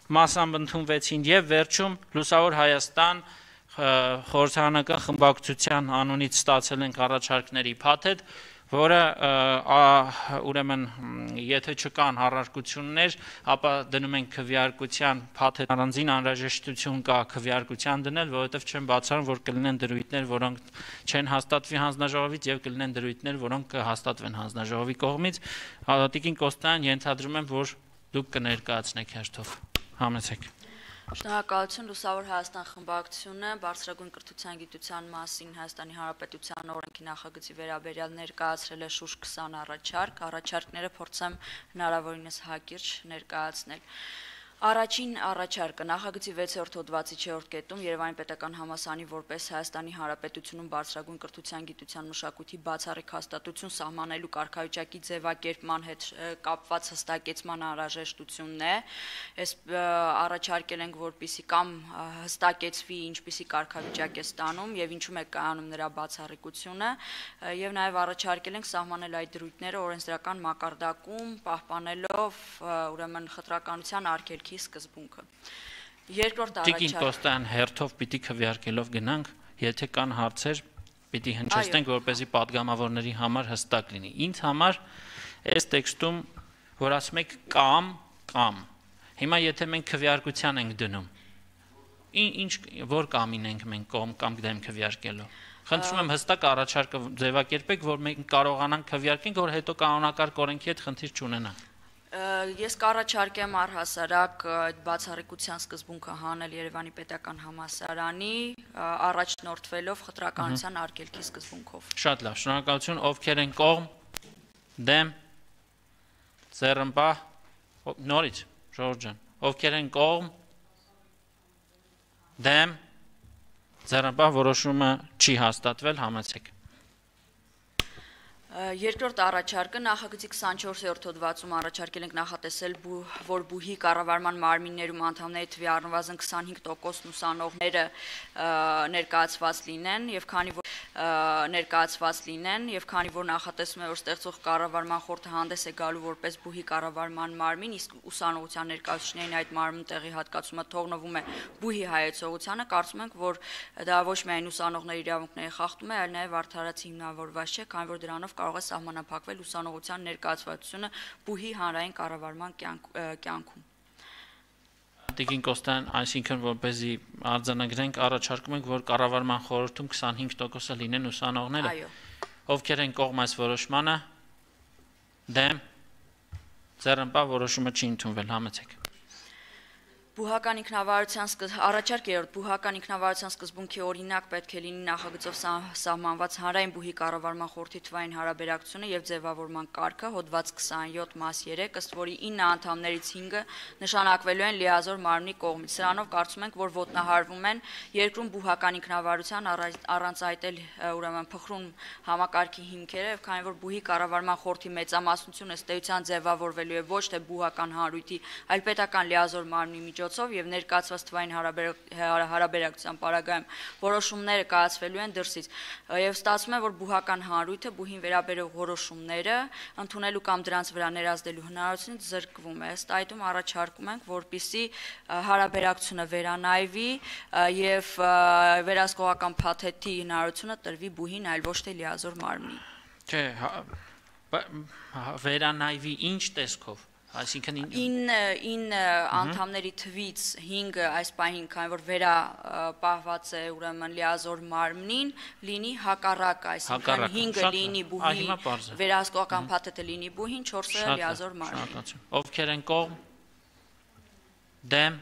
մասամբ ընդունվեցին եւ վերջում Լուսավոր Հայաստան խորհրդարանական խմբակցության անունից ստացել ենք առաջարկների փաթեթ, որը ուրեմն եթե չկան առարկություններ, ապա դնում ենք քվեարկության փաթեթ առանձին անհրաժեշտություն կա քվեարկության դնել, որովհետև չեն բացառում, որ կլինեն դրույթներ, որոնք չեն հաստատվի հանձնաժողովից եւ կլինեն դրույթներ, որոնք կհաստատվեն հանձնաժողովի կողմից։ Տիկին Կոստյան, ենթադրում եմ, որ դուք կներկայացնեք հերթով։ Համեցեք։ Շնորհակալություն Լուսավոր Հայաստան խմբակցությունը բարձրագույն կրթության գիտության մասին Հայաստանի Հանրապետության օրենքի նախագծի վերաբերյալ ներկայացրել է շուրջ 20 առաջարկները փորձեմ հնարավորինս հակիրճ ներկայացնել։ Առաջին առաջարկը նախագծի 6-րդ հոդվածի 4-րդ կետում Երևանի պետական համալսարանի որպես Հայաստանի Հանրապետությունում բարձրագույն կրթության գիտության մշակույթի բացառիկ հաստատություն սահմանելու կարգավիճակի ձևակերպման հետ կապված հստակեցման անհրաժեշտությունն է։ Այս առաջարկել ենք, որպեսզի կամ հստակեցվի ինչպիսի կարգավիճակ է ստանում եւ ինչու է կայանում նրա բացառիկությունը, եւ նաեւ առաջարկել ենք սահմանել այդ դրույթները օրենսդրական մակարդակում, պահպանելով ուրեմն խտրականության արգելքի սկզբունքը։ Երկրորդ առաջարկը Տիկին Կոստյան հերթով պիտի քվեարկելով գնանք, եթե կան հարցեր, պիտի հնչեցնենք, որպեսզի падգամավորների համար հստակ լինի։ Ինձ համար այս տեքստում, որ ասում եք կամ, հիմա եթե մենք քվեարկության ենք դնում, ինչ որ կամին ենք մենք կամ դեմ քվեարկելով։ Խնդրում եմ հստակ առաջարկը ձևակերպեք, որ մենք կարողանանք քվեարկենք, որ հետո կանոնակարգ օրենքի հետ խնդիր չունենանք։ Ես կառաջարկեմ առհասարակ այդ բացառիկության սկզբունքը հանել Երևանի պետական համալսարանի առաջնորդվելով խտրականության արգելքի սկզբունքով։ Շատ լավ, շնորհակալություն, ովքեր են կողմ, դեմ, ձեռնպահ, նորից, Ժողովուրդ ջան, ովքեր են կողմ, դեմ, ձեռնպահ, որոշումը չի հաստատվել, համեցեք։ Երկրորդ առաջարկը նախագծի 24-րդ հոդվածում առաջարկել ենք նախատեսել, որ բուհի կառավարման մարմիններում անդամների թվի առնվազն 25% ուսանողները ներկայացված լինեն եւ քանի որ նախատեսում է, որ ստեղծող կառավարման խորհուրդը հանդես է գալու որպես բուհի կառավարման մարմին, իսկ ուսանողության ներկայացուցիչներին այդ մարմնում տեղի հատկացումը թողնվում է բուհի հայեցողությանը, կարծում ենք, որ դա ոչ միայն ուսանողների իրավունքների խախտում է, այլ նաեւ արդարացի հիմնավորված չէ, քանի որ դրանով կարող է սահմանափակվել ուսանողության ներկայացվածությունը բուհի հանրային կառավարման կյանքում։ Տիկին Կոստյան, այսինքն որպեսզի արձանագրենք, առաջարկում ենք, որ կառավարման խորհրդում 25%-ը լինեն ուսանողները։ Այո։ Ովքեր են կողմ այս որոշմանը, դեմ, ձեռնպահ, որոշումը չի ընդունվել, համեցեք։ Բուհական ինքնավարության առաջարկ երրորդ բուհական ինքնավարության սկզբունքի օրինակ պետք է լինի նախագծով սահմանված հանրային բուհի կառավարման խորհրդի թվային հարաբերակցությունը եւ ձևավորման կարգը հոդված 27 մաս 3, ըստ որի 9 անդամներից 5-ը նշանակվելու են լիազոր մարմնի կողմից։ Սրանով կարծում ենք, որ ոտնահարվում են երկրում բուհական ինքնավարության առանց այտել ուրեմն փխրուն համակարգի հիմքերը եւ քանի որ բուհի կառավարման խորհրդի մեծամասնությունը ըստ էության ձևավորվելու է ոչ թե բուհական հանրույթի, այլ պետական լիազոր մարմնի եւ ներկայացված թվային հարաբերակցության պարագայում որոշումները կայացվելու են դրսից եւ ստացվում է, որ բուհական հանրույթը բուհին վերաբերող որոշումները ընդունելու կամ դրանց վրա ներազդելու հնարավորությունից զրկվում է։ Ըստ այդմ առաջարկում ենք, որպեսզի հարաբերակցությունը վերանայվի եւ վերահսկողական փաթեթի հնարավորությունը տրվի բուհին, այլ ոչ թե լիազոր մարմնին։ Չէ, վերանայվի ինչ տեսքով։ Այսինքն 9 անդամների թվից 5-ը այս պահին, քանի որ վերապահված է ուրեմն լիազոր մարմնին, լինի հակառակը, այսինքն 5-ը լինի բուհի վերահսկողական փաթեթը լինի բուհին, 4-ը լիազոր մարմնին։ Ովքեր են կողմ, դեմ,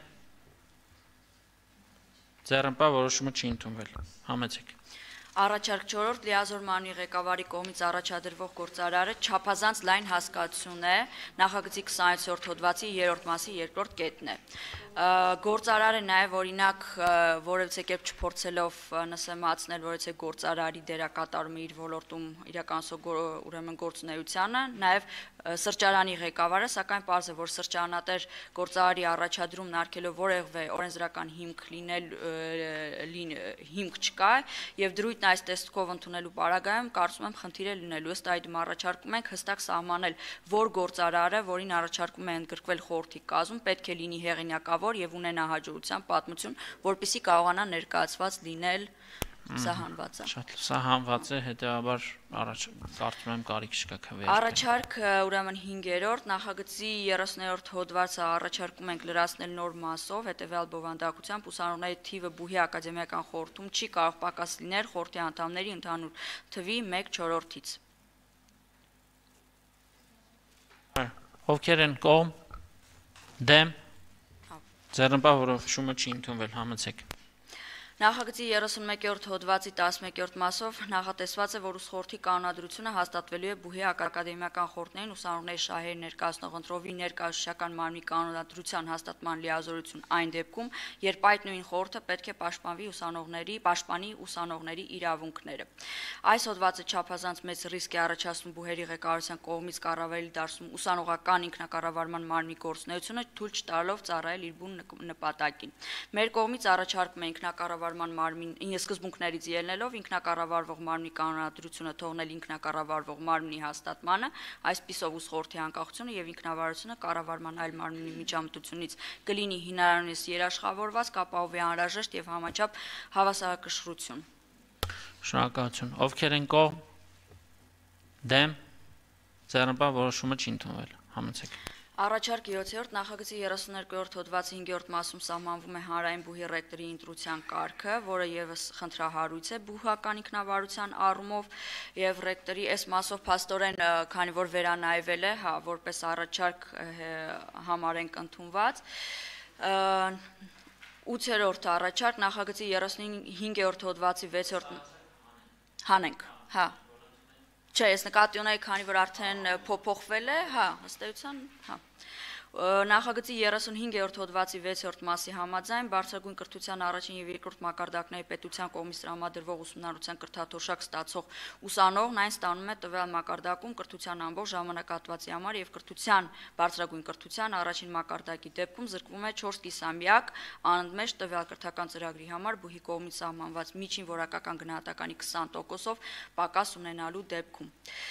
ձեռնպահ, որոշումը չի ընդունվել, համեցեք։ Առաջարկ 4-րդ լիազոր մարմնի ղեկավարի կողմից առաջադրվող գործարարը չափազանց լայն հասկացություն է նախագծի 27-րդ հոդվածի 3-րդ մասի 2-րդ կետն է։ Գործարարը նաև օրինակ որևէ կերպ չփորձելով նսեմացնել որևէ գործարարի դերակատարումը իր ոլորտում իրականացող ուրեմն գործունեությանը, նաև սրճարանի ղեկավարը, սակայն պարզ է, որ սրճարանատեր գործարարի առաջադրումն արգելով որևէ օրենսդրական հիմք չկա եւ դրույթն Օրենքն այս տեսքով ընդունելու պարագայում կարծում եմ խնդիր է լինելու, ըստ այդմ առաջարկում ենք հստակ սահմանել, որ գործարարը, որին առաջարկում է ընդգրկվել խորհրդի կազմում, պետք է լինի հեղինակավոր եւ ունենա հաջողության պատմություն, որպեսզի կարողանա ներկայացված լինել սահմանված է։ Շատ սահմանված է, հետեւաբար կարծում եմ կարիք չկա քվեարկել։ Առաջարկ ուրեմն 5-րդ նախագծի 30-րդ հոդվածը առաջարկում ենք լրացնել նոր մասով, հետեւյալ բովանդակությամբ ուսանողների թիվը Բուհի ակադեմիական խորհրդում չի կարող պակաս լինել խորհրդի անդամների ընդհանուր թվի 1/4-ից։ Ովքեր են կողմ, դեմ, ձեռնպահ որոշումը չի ընդունվել, համեցեք։ Նախագծի 31-րդ հոդվածի 11-րդ մասով նախատեսված է, որ ուսխորհրդի կանոնադրությունը հաստատվելու է Բուհի ակադեմիական խորհրդներին ուսանողների շահերի ներկայացնող ընտրովի ներկայացուցչական մարմնի կանոնադրության հաստատման լիազորություն այն դեպքում, երբ այդ նույն խորհուրդը պետք է պաշտպանի ուսանողների իրավունքները։ Այս հոդվածը չափազանց մեծ ռիսկ է առաջացնում Բուհերի ղեկավարության կողմից կառավարելի դարձնում ուսանողական ինքնակառավարման մարմնի գործունեությունը, թույլ չտալով ծառայել իր բուն նպատակին։ Մեր կողմից առաջարկում է ինքնակառավարման մարմին սկզբունքներից ելնելով ինքնակառավարվող մարմնի կանոնադրությունը թողնել ինքնակառավարվող մարմնի հաստատմանը, այսպիսով ուսխորհրդի անկախությունը եւ ինքնավարությունը կառավարման այլ մարմնի միջամտությունից կլինի հնարավորինս երաշխավորված, կապահովի անհրաժեշտ եւ համաչափ հավասարակշռություն։ Շնորհակալություն։ Ովքեր են կողմ, դեմ, ձեռնպահ որոշումը չի ընդունվել, համեցեք։ Առաջարկ 7-րդ նախագծի 32-րդ հոդվածի 5-րդ մասում սահմանվում է հանրային Բուհի ռեկտորի ընտրության կարգը, որը եւս խնդրահարույց է բուհական ինքնավարության առումով եւ ռեկտորի այս մասով փաստորեն, քանի որ վերանայվել է, որպես առաջարկ համարենք ընդունված, 8-րդ առաջարկ նախագծի 35-րդ հոդվածի 6-րդ հանենք, Չէ, ես նկատի ունեի, քանի որ արդեն փոփոխվել է, ըստ էության, Նախագծի 35-րդ հոդվածի 6-րդ մասի համաձայն բարձրագույն կրթության առաջին եւ երկրորդ մակարդակների պետության կողմից տրամադրվող ուսումնառության կրթաթոշակ ստացող ուսանողն այն ստանում է տվյալ մակարդակում կրթության ամբողջ ժամանակահատվածի համար եւ կրթության բարձրագույն կրթության առաջին մակարդակի դեպքում զրկվում է 4 կիսամյակ անընդմեջ տվյալ կրթական ծրագրի համար Բուհի կողմից սահմանված միջին որակական գնահատականի 20%-ով պակաս ունենալու դեպքում։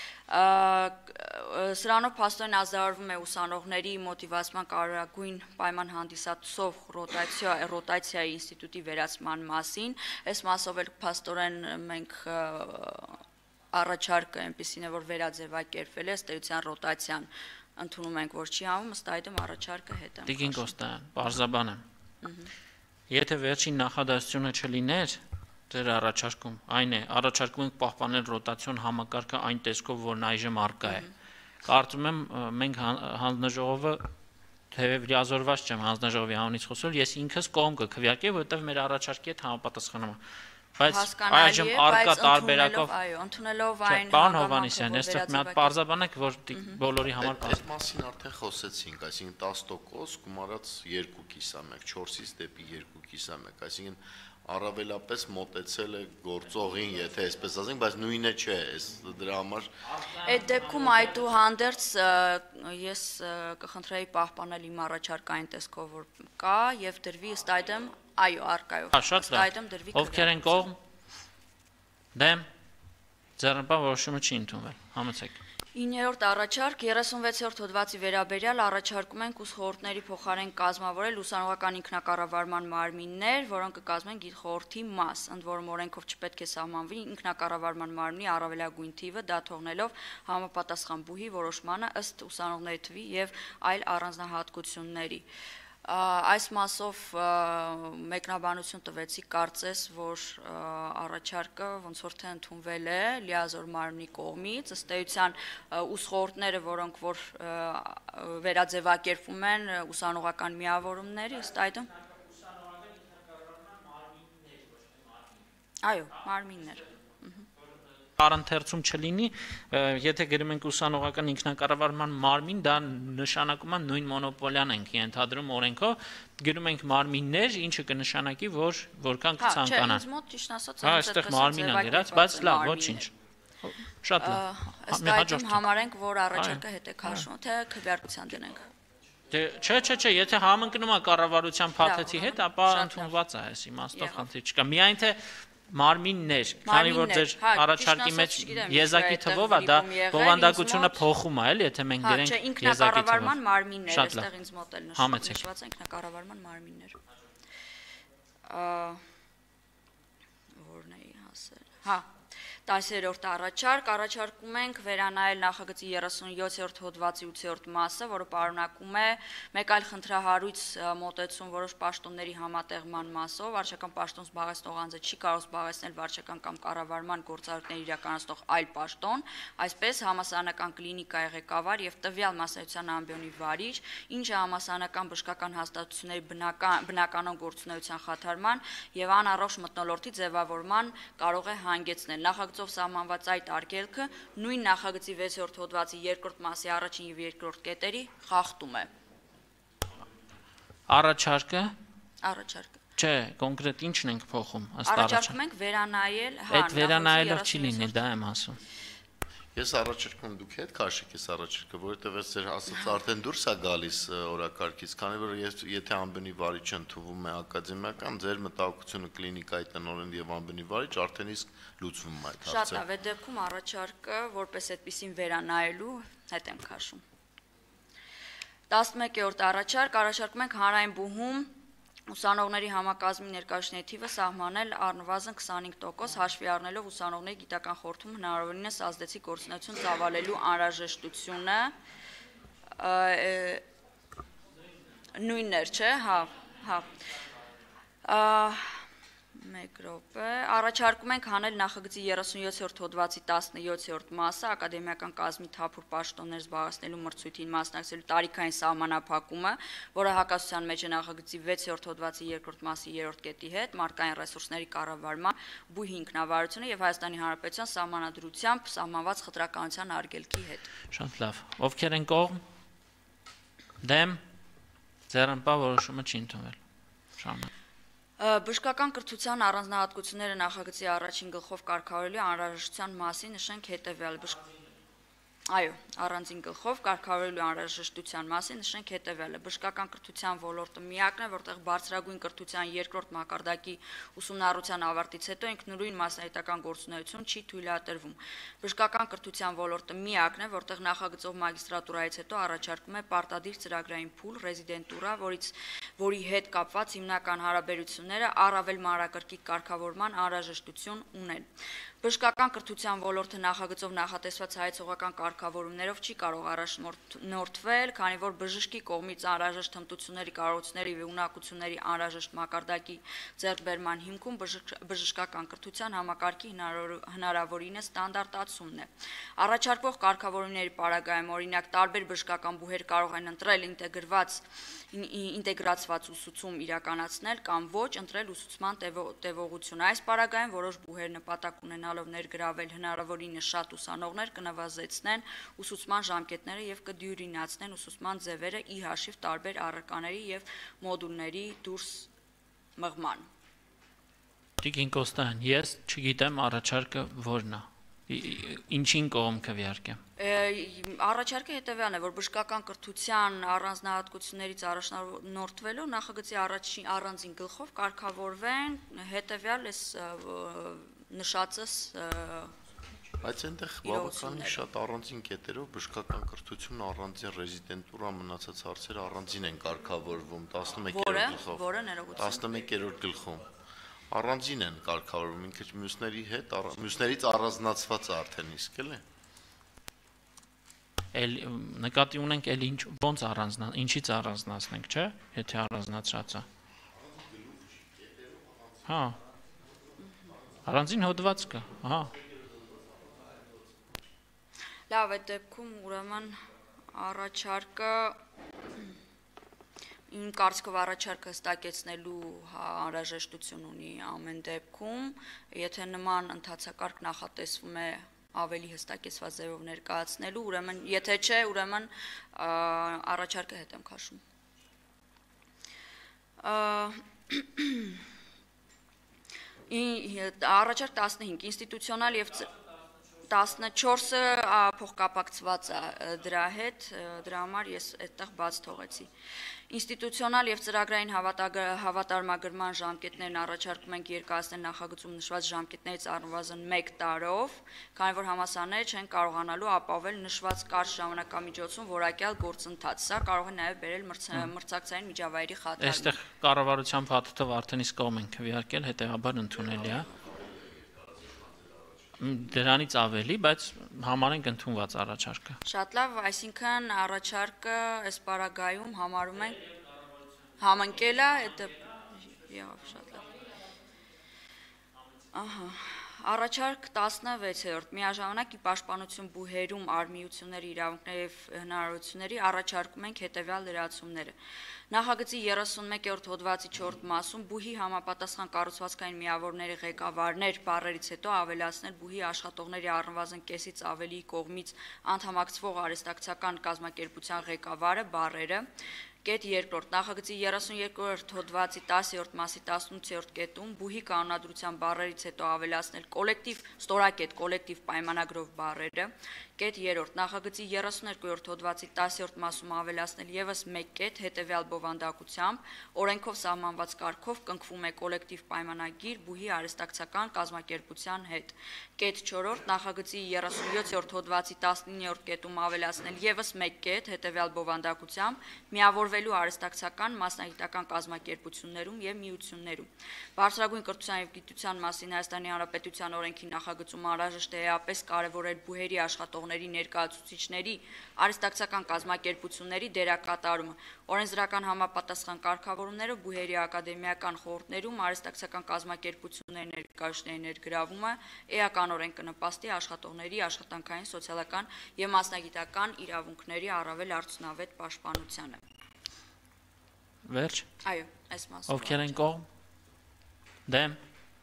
Սրանով փաստորեն ազդարարվում է ուսանողների մոտիվացման կարևորագույն պայման հանդիսացող ռոտացիայի ինստիտուտի վերացման մասին, այս մասով էլ փաստորեն մենք առաջարկը այնպեսին է, որ վերաձևակերպվել է, ըստ էության ռոտացիան ընդունում ենք, որ չի անվում, ըստ այդմ առաջարկը հետ է։ Տիկին Կոստյան, բարձրաբան եմ։ Եթե վերջին նախադասությունը չլիներ, Ձեր առաջարկում այն է, առաջարկում ենք պահպանել ռոտացիոն համակարգը այն տեսքով, որն այժմ առկա է։ Կարծում եմ մենք հանձնաժողովը թեև լիազորված չեմ հանձնաժողովի անունից խոսել, ես ինքս կողմ կքվեարկեի, որովհետև մեր առաջարկի հետ համապատասխանում է։ Բայց այժմ առկա տարբերակով, այո, ընդունելով այն Պարոն Հովհաննիսյան, այստեղ մի հատ պարզաբանեք, որ բոլորի համար Այս մասին արդեն խոսեցինք, այսինքն 10% գումարած 2 կիսամյակ, 4-ից դեպի 2 կիսամյակ, այսինքն առավելապես մոտեցել է գործողին, եթե այսպես ասենք, բայց նույնը չէ, դրա համար Այդ դեպքում այդուհանդերձ ես կխնդրեի պահպանել իմ առաջարկային տեսքով, որ կա եւ դրվի ըստ այդմ, այո, առկայով։ Ըստ այդմ դրվի։ Ովքեր են կողմ, դեմ, ձեռնպահ որոշումը չի ընդունվել, համեցեք։ 9-րդ առաջարկ 36-րդ հոդվածի վերաբերյալ առաջարկում ենք ուսխորհուրդների փոխարեն կազմավորել ուսանողական ինքնակառավարման մարմիններ, որոնք կկազմեն գիտխորհրդի մաս, ընդ որում օրենքով չպետք է սահմանվի ինքնակառավարման մարմնի առավելագույն թիվը, դա թողնելով համապատասխան Բուհի որոշմանը ըստ ուսանողների թվի եւ այլ առանձնահատկությունների։ Այս մասով մեկնաբանություն տվեցի, կարծես, որ առաջարկը ոնց որ թե ընդունվել է լիազոր մարմնի կողմից, ըստ էության ուսխորհուրդները, որոնք որ վերաձևակերպվում են ուսանողական միավորումների, ըստ այդմ Այո, մարմիններ Առընթերցում չլինի, եթե գրում ենք ուսանողական ինքնակառավարման մարմին, դա նշանակում է նույն մոնոպոլիան ենք ենթադրում օրենքով, գրում ենք մարմիններ, ինչը կնշանակի, որ որքան կցանկանան։ Չէ, ինձ մոտ ճիշտ ասած այստեղ մարմին է գրած, բայց լավ, ոչինչ։ Շատ լավ։ Ըստ այդմ համարենք, որ առաջարկը հետ է քաշվում, թե քվեարկության դնենք։ Չէ, եթե համընկնում է կառավարության փաթեթի հետ, ապա ընդունված է այս իմաստով խնդիր չկա։ Միայն թե Մարմիններ, քանի որ ձեր առաջարկի մեջ եզակի թվով է, դա բովանդակությունը փոխում է, էլի, եթե մենք դրենք եզակի թվով։ Ինքնակառավարման մարմիններ, այստեղ ինձ մոտ էլ նշված է ինքնակառավարման մարմիններ։ Որն էի հասել։ Հա 10-րդ առաջարկում ենք վերանայել նախագծի 37-րդ հոդվածի 8-րդ մասը, որը պարունակում է մեկ այլ խնդրահարույց մոտեցում որոշ պաշտոնների համատեղման մասով, վարչական պաշտոն զբաղեցնող անձը չի կարող զբաղեցնել վարչական կամ կառավարման գործառույթներ իրականացնող այլ պաշտոն, այսպես համալսարանական կլինիկայի ղեկավար եւ տվյալ մասնագիտության ամբիոնի վարիչ, ինչը համալսարանական բժշկական հաստատությունների բնականon գործունեության խաթարման եւ անառողջ մթնոլորտի ձևավորման կարող է հանգեցնել։ Նախագծով սահմանված այդ արգելքը նույն նախագծի 6-րդ հոդվածի 2-րդ մասի առաջին եւ 2-րդ կետերի խախտում է։ Առաջարկը։ Չէ, կոնկրետ ինչն ենք փոխում ըստ առաջարկում ենք վերանայել, այդ վերանայելը չի լինի, դա եմ ասում։ Ես առաջարկում դուք հետ քաշեք այս առաջարկը, որովհետև ես ձեր ասած արդեն դուրս է գալիս օրակարգից, քանի որ եթե ամբնի վարիչը ընդունվում է ակադեմիական, ձեր մտահոգությունը կլինիկայի տնօրեն եւ ամբնի վարիչ արդեն իսկ լուծվում է այդ հարցը։ Շատ լավ, այդ դեպքում առաջարկը որպես այդպեսին վերանայելու հետ եմ քաշում։ 11-րդ առաջարկում ենք հանրային բուհում ուսանողների համակազմի ներկայացուցիչների թիվը սահմանել առնվազն 25% հաշվի առնելով ուսանողների գիտական խորհրդում հնարավորինս ազդեցիկ գործունեություն ծավալելու անհրաժեշտությունը նույններ, չէ, հա։ 1 րոպե, առաջարկում ենք հանել նախագծի 37-րդ հոդվածի 17-րդ մասը ակադեմիական կազմի թափուր պաշտոններ զբաղեցնելու մրցույթին մասնակցելու տարիքային սահմանափակումը, որը հակասության մեջ է նախագծի 6-րդ հոդվածի 2-րդ մասի 3-րդ կետի հետ, մարդկային ռեսուրսների կառավարման, բուհի ինքնավարությունը եւ Հայաստանի Հանրապետության սահմանադրությամբ սահմանված խտրականության արգելքի հետ։ Շատ լավ։ Ովքեր են կողմ։ Դեմ ձեռնպա որոշումը չի ընդունվել։ Շարունակ։ Բժշկական կրթության առանձնահատկությունները նախագծի առաջին գլխով կարգավորելու անհրաժեշտության մասին նշենք հետևյալը։ Այո, առանձին գլխով կարգավորելու անհրաժեշտության մասին նշենք հետևյալը։ Բժշկական կրթության ոլորտը միակն է, որտեղ բարձրագույն կրթության երկրորդ մակարդակի ուսումնառության ավարտից հետո ինքնուրույն մասնագիտական գործունեություն չի թույլատրվում։ Բժշկական կրթության ոլորտը միակն է, որտեղ նախագծով մագիստրատուրայից հետո առաջարկում է պարտադիր ծրագրային փուլ, ռեզիդենտուրա, որի հետ կապված հիմնական հարաբերությունները առավել մանրակրկիտ կարգավորման անհրաժեշտություն ունեն։ Բժշկական կրթության ոլորտը նախագծով նախատեսված հայեցողական կարգավորումներով չի կարող առաջնորդվել, քանի որ բժշկի կողմից անհրաժեշտ հմտությունների, կարողությունների եւ ունակությունների անհրաժեշտ մակարդակի ձեռքբերման հիմքում բժշկական կրթության համակարգի հնարավորինս ստանդարտացումն է։ Առաջարկվող կարգավորումների պարագայում, օրինակ, տարբեր բժշկական բուհեր կարող են ընտրել ինտեգրացված ուսուցում իրականացնել կամ ոչ ընտրել ուսուցման տևողությունը։ Այս պարագայում որոշ բուհեր նպատակ ունենալով ներգրավել հնարավորինս շատ ուսանողներ կնվազեցնեն ուսուցման ժամկետները եւ կդյուրինացնեն ուսուցման ձևերը ի հաշիվ տարբեր առարկաների եւ մոդուլների դուրս մղման։ Տիկին Կոստյան, ես չգիտեմ առաջարկը որն է։ Ինչին կողմ քվեարկեմ։ Առաջարկը հետևյալն է, որ բժշկական կրթության առանձնահատկություններից առաջնորդվելով նախագծի առանձին գլխով կարգավորվեն հետևյալ այս նշածս Բայց այնտեղ բավականին շատ առանձին կետերով բժշկական կրթություն առանձին ռեզիդենտուրա մնացած հարցերը առանձին են կարգավորվում 11-րդ գլխով։ Որը ներողություն։ 11-րդ գլխում առանձին են կարգավորվում, ինքը մյուսների հետ, մյուսներից առանձնացված է արդեն իսկ էլի։ Նկատի ունենք էլ ոնց ինչից առանձնացնենք, չէ՞, եթե առանձնացած է։ Հա։ Առանձին հոդված կա, հա։ Լավ, այդ դեպքում ուրեմն առաջարկը Իմ կարծիքով առաջարկը հստակեցնելու անհրաժեշտություն ունի ամեն դեպքում, եթե նման ընթացակարգ նախատեսվում է ավելի հստակեցված ձևով ներկայացնելու, ուրեմն եթե չէ, ուրեմն առաջարկը հետ եմ քաշում։ Առաջարկ 15 ինստիտուցիոնալ եւ 14-ը փոխկապակցված է դրա հետ, դրա համար ես այդտեղ բաց թողեցի։ Ինստիտուցիոնալ եւ ծրագրային հավատարմագրման ժամկետներն առաջարկում ենք երկարացնել նախագծում նշված ժամկետներից առնվազն 1 տարով, քանի որ համալսարանները չեն կարողանալու ապահովել նշված կարճ ժամանակամիջոցում որակյալ գործընթաց։ Սա կարող է նաեւ բերել մրցակցային միջավայրի խաթարման։ Այստեղ կառավարության փաթեթով արդեն իսկ կողմ ենք քվեարկել, հետեւաբար ընդունելի է։ Դրանից ավելի, բայց համարենք ընդունված առաջարկը։ Շատ լավ, այսինքն առաջարկը այս պարագայում համարում ենք համընկել է, դա եղավ շատ լավ։ Ահա, առաջարկ 16-րդ միաժամանակ ի պաշտպանություն բուհերում արմիությունների իրավունքների եւ հնարավորությունների առաջարկում ենք հետեւյալ լրացումները։ Նախագծի 31-րդ հոդվածի 4 մասում բուհի համապատասխան կառուցվածքային միավորների ղեկավարներ բառերից հետո ավելացնել բուհի աշխատողների առնվազն կեսից ավելի կողմից անդամակցվող արհեստակցական կազմակերպության ղեկավարը բառերը Կետ երկրորդ նախագծի 32-րդ հոդվածի 10-րդ մասի 18-րդ կետում բուհի կանոնադրության բառերից հետո ավելացնել կոլեկտիվ ստորակետ կոլեկտիվ պայմանագրով բառերը Կետ երրորդ նախագծի 32-րդ հոդվածի 10-րդ մասում ավելացնել եւս 1 կետ հետեւյալ բովանդակությամբ օրենքով սահմանված կարգով կնքվում է կոլեկտիվ պայմանագիր բուհի արհեստակցական կազմակերպության հետ Կետ 4-րդ նախագծի 37-րդ հոդվածի 19-րդ կետում ավելացնել եւս 1 կետ հետեւյալ բովանդակությամբ միավորվելու արհեստակցական մասնագիտական կազմակերպություններում եւ միություններում Բարձրագույն կրթության եւ գիտության մասին Հայաստանի Հանրապետության օրենքի նախագծում անհրաժեշտ է էապես կարևորել բուհերի աշխատողների ներկայացուցիչների արհեստակցական կազմակերպությունների դերակատարումը օրենսդրական համապատասխան կարգավորումները բուհերի ակադեմիական խորհուրդներում արհեստակցական կազմակերպությունների ներկայացուցիչների ներգրավումը էականորեն կնպաստի աշխատողների աշխատանքային սոցիալական եւ մասնագիտական իրավունքների առավել արդյունավետ պաշտպանությանը Վերջ Այո, այս մասը Ովքեր են կողմ Դեմ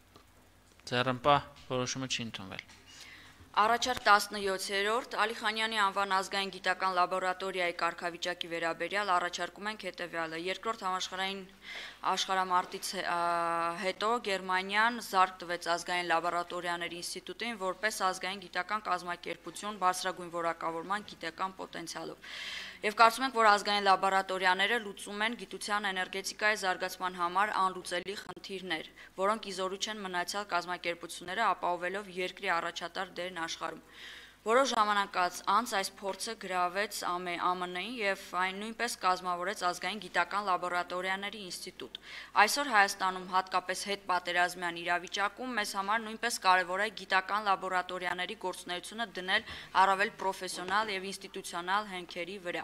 Ձեռնպահ որոշումը չի ընդունվել Առաջարկ 17-րդ Ալիխանյանի անվան ազգային գիտական լաբորատորիայի կարգավիճակի վերաբերյալ առաջարկում ենք հետևյալը երկրորդ համաշխարհային աշխարհամարտից հետո Գերմանիան զարկ տվեց ազգային լաբորատորիաների ինստիտուտին որպես ազգային գիտական կազմակերպություն բարձրագույն որակավորման գիտական պոտենցիալով Եվ կարծում ենք, որ ազգային լաբորատորիաները լուծում են գիտության էներգետիկայի զարգացման համար անլուծելի խնդիրներ, որոնք իզորու չեն մնացյալ կազմակերպությունները ապահովելով երկրի առաջատար դերն աշխարհում։ Որոշ ժամանակ անց այս փորձը գրավեց ԱՄՆ-ին եւ այն նույնպես կազմավորեց ազգային գիտական լաբորատորիաների ինստիտուտ։ Այսօր Հայաստանում հատկապես հետպատերազմյան իրավիճակում մեզ համար նույնպես կարևոր է գիտական լաբորատորիաների գործունեությունը դնել առավել պրոֆեսիոնալ եւ ինստիտուցիոնալ հենքերի վրա։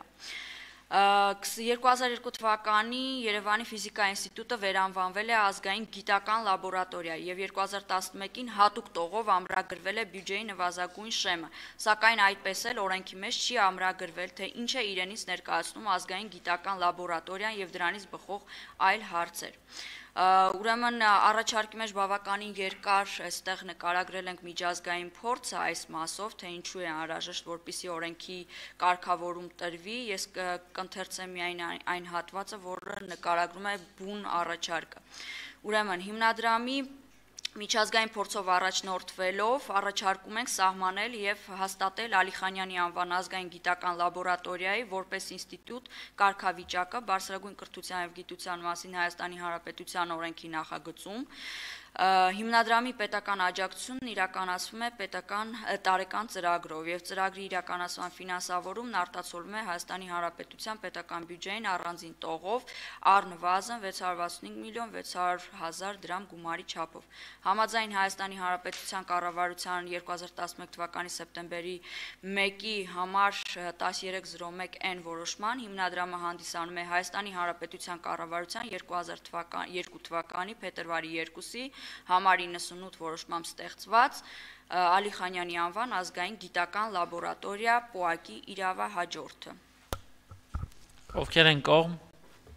2002 թվականի Երևանի ֆիզիկայի ինստիտուտը վերանվանվել է ազգային գիտական լաբորատորիա եւ 2011-ին հատուկ տողով ամրագրվել է բյուջեի նվազագույն շեմը, սակայն այդպես էլ օրենքի մեջ չի ամրագրվել, թե ինչ է իրենից ներկայացնում ազգային գիտական լաբորատորիան եւ դրանից բխող այլ հարցեր։ Ուրեմն առաջարկի մեջ բավականին երկար այստեղ նկարագրել ենք միջազգային փորձը այս մասով, թե ինչու է անհրաժեշտ, որպեսզի օրենքի կարգավորում տրվի, ես կընթերցեմ միայն այն հատվածը, որը նկարագրում է բուն առաջարկը։ Ուրեմն հիմնադրամի Միջազգային փորձով առաջնորդվելով առաջարկում ենք սահմանել եւ հաստատել Ալիխանյանի անվան ազգային գիտական լաբորատորիայի որպես ինստիտուտ կարգավիճակը բարձրագույն կրթության եւ գիտության մասին Հայաստանի Հանրապետության օրենքի նախագծում Հիմնադրամի պետական աջակցությունն իրականացվում է պետական տարեկան ծրագրով եւ ծրագրի իրականացման ֆինանսավորումն արտացոլվում է Հայաստանի Հանրապետության պետական բյուջեին առանձին տողով առնվազն 665 միլիոն 600 հազար դրամ գումարի չափով։ Համաձայն Հայաստանի Հանրապետության կառավարության 2011 թվականի սեպտեմբերի 1-ի համար 1301N որոշման հիմնադրամը հանդիսանում է Հայաստանի Հանրապետության կառավարության 2002 թվականի փետրվարի 2-ի համար 98 որոշմամբ ստեղծված Ալիխանյանի անվան ազգային գիտական լաբորատորիա ՊՕԱԿ-ի իրավահաջորդը։ Ովքեր են կողմ,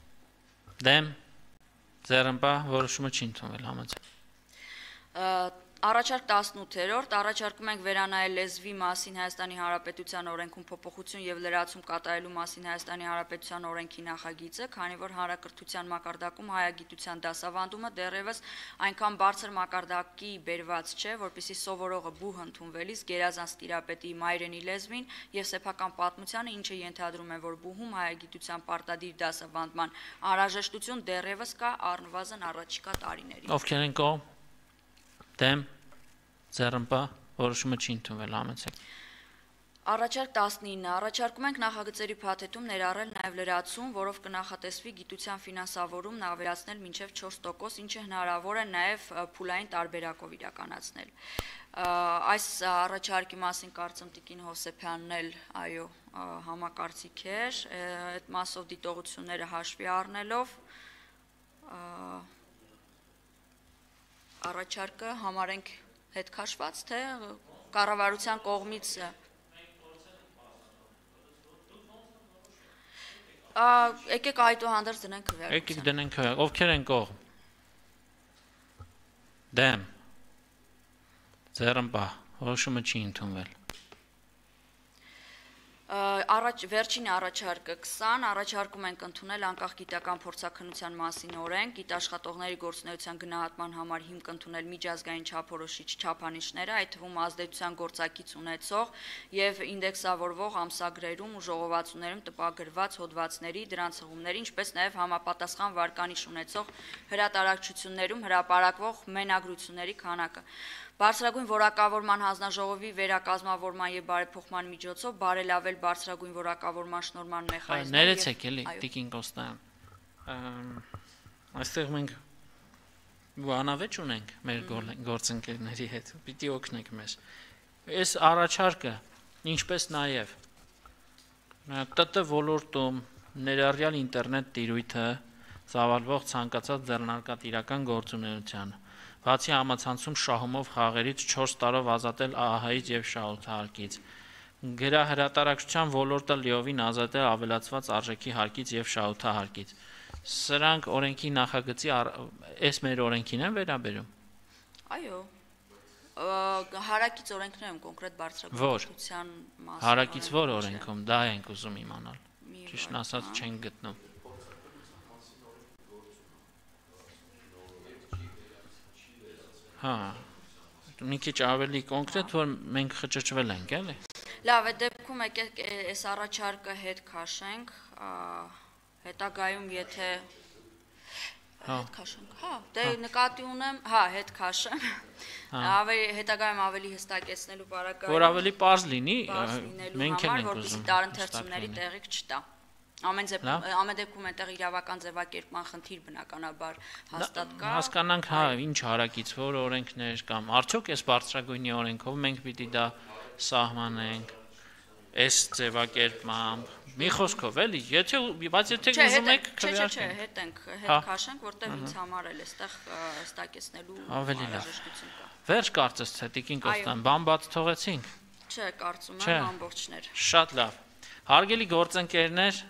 դեմ, ձեռնպահ, որոշումը չի ընդունվել համաձայն։ Առաջարկ 18-րդ, առաջարկում ենք վերանայել լեզվի մասին Հայաստանի Հանրապետության օրենքում փոփոխություն եւ լրացում կատարելու մասին Հայաստանի Հանրապետության օրենքի նախագիծը, քանի որ հանրակրթության մակարդակում հայագիտության դասավանդումը դեռևս այնքան բարձր մակարդակի բերված չէ, որպեսզի սովորողը բուհ ընդունվելիս գերազանց տիրապետի մայրենի լեզվին եւ սեփական պատմությանը, ինչը ենթադրում է, որ բուհում հայագիտության պարտադիր դասավանդման անհրաժեշտություն դեռևս կա առնվազն առաջիկա տարիներին։ Ովքեր են կողմ? Դեմ, ձեռնպա, որոշումը չի ընդունվել, համեցեք։ Առաջարկ 19. Առաջարկում ենք նախագծերի փաթեթում ներառել նաև լրացում, որով կնախատեսվի գիտության ֆինանսավորումն ավելացնել մինչև 4%, ինչը հնարավոր է նաև փուլային տարբերակով իրականացնել։ Այս առաջարկի մասին կարծում Տիկին Հովսեփյանն էլ, այո, համակարծիք էր, այդ մասով դիտողությունները հաշվի առնելով առաջարկը համարենք հետ քաշված, թե կառավարության կողմից եկեք այդուհանդերձ դնենք քվեարկության։ Եկեք դնենք քվեարկության։ Ովքեր են կողմ? Դեմ, ձեռնպա, որոշումը չի ընդունվել։ Վերջին առաջարկը 20, առաջարկում ենք ընդունել անկախ գիտական փորձաքննության մասին օրենք, գիտաշխատողների գործունեության գնահատման համար հիմք ընդունել միջազգային չափորոշիչ չափանիշները, այդ թվում ազդեցության գործակից ունեցող եւ ինդեքսավորվող ամսագրերում ու ժողովածուներում տպագրված հոդվածների, դրանց հղումների, ինչպես նաեւ համապատասխան վարկանիշ ունեցող հրատարակչություններում հրապարակվող մենագրությունների քանակը։ Բարձրագույն որակավորման հանձնաժողովի վերակազմավորման եւ բարեփոխման միջոցով բարելավել բարձրագույն որակավորման շնորհման մեխանիզմը։ Ներեցեք էլի, Տիկին Կոստյան։ Այստեղ մենք բանավեճ ունենք մեր գործընկերների հետ, պիտի օգնեք մեզ։ Այս առաջարկը, ինչպես նաեւ ՏՏ ոլորտում ներառյալ ինտերնետ տիրույթը ծավալվող ցանկացած ձեռնարկատիրական գործունեության բացի համացանցում շահումով խաղերից 4 տարով ազատել ԱԱՀ-ից եւ շահութահարկից, գրահրատարակչության ոլորտը լիովին ազատել ավելացված արժեքի հարկից եւ շահութահարկից։ Սրանք օրենքի նախագծի այս մեր օրենքին են վերաբերում։ Այո։ Հարակից օրենքներում կոնկրետ բարձրագույնության մասին։ Հարակից որ օրենքում, դա ենք ուզում իմանալ։ Ճիշտն ասած չենք գտնում։ Հա, մի քիչ ավելի կոնկրետ, որ մենք խճճվել ենք, էլի։ Լավ, այդ դեպքում եկեք այս առաջարկը հետ քաշենք, հետագայում եթե հետ քաշենք, հա, դե նկատի ունեմ, հա, հետ քաշեմ, հետագայում ավելի հստակեցնելու պարագայում, որ ավելի պարզ լինի, մենք էլ ենք ուզում, որպեսզի տարընթերցումների տեղիք չտա։ Ամեն դեպքում այնտեղ իրավական ձևակերպման խնդիր բնականաբար հաստատ կա։ Հասկանանք, հա, ինչ հարակից որ օրենքներ կամ արդյոք այս բարձրագույնի օրենքով մենք պիտի դա սահմանենք այս ձևակերպմամբ։ Մի խոսքով էլի, բայց եթե ուզում եք քվեարկենք։ Հետ քաշենք, որտեղ ինձ համար էլ էստեղ հստակեցնելու անհրաժեշտություն կա։ Վերջ կարծես թե Տիկին Կոստյան, բան բաց թողեցինք։ Չէ, կարծում եմ ամբողջներ։ Շատ լավ։ Հարգելի գործընկերներ,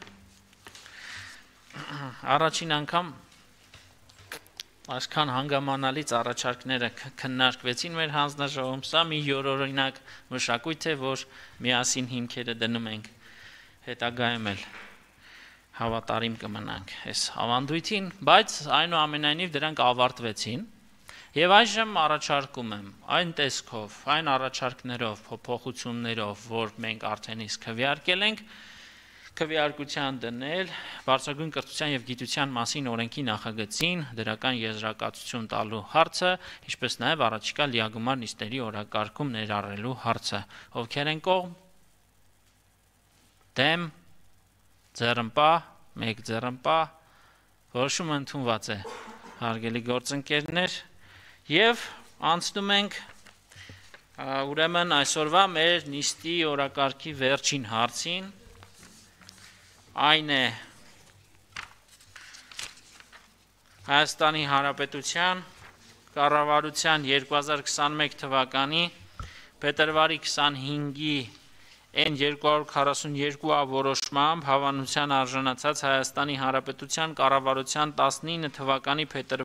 առաջին անգամ այսքան հանգամանալից առաջարկները քննարկվեցին մեր հանձնաժողովում, սա մի յուրօրինակ մշակույթ է, որ միասին հիմքերը դնում ենք, հետագայում էլ հավատարիմ կմնանք այս ավանդույթին, բայց այնուամենայնիվ դրանք ավարտվեցին եւ այժմ առաջարկում եմ այն տեսքով, այն առաջարկներով, փոփոխություններով, որ մենք արդեն իսկ քվեարկել ենք, քվեարկության դնել բարձրագույն կրթության եւ գիտության մասին օրենքի նախագծին դրական եզրակացություն տալու հարցը, ինչպես նաեւ առաջիկա լիագումար նիստերի օրակարգում ներառելու հարցը։ Ովքեր են կողմ? Դեմ, ձեռնպա, մեկ ձեռնպա, որոշումը ընդունված է, հարգելի գործընկերներ, եւ անցնում ենք ուրեմն այսօրվա մեր նիստի օրակարգի վերջին հարցին, այն է Հայաստանի Հանրապետության կառավարության 2021 թվականի փետրվարի 25-ի N242 որոշմամբ հավանության արժանացած Հայաստանի Հանրապետության կառավարության 19 թվականի փետրվարի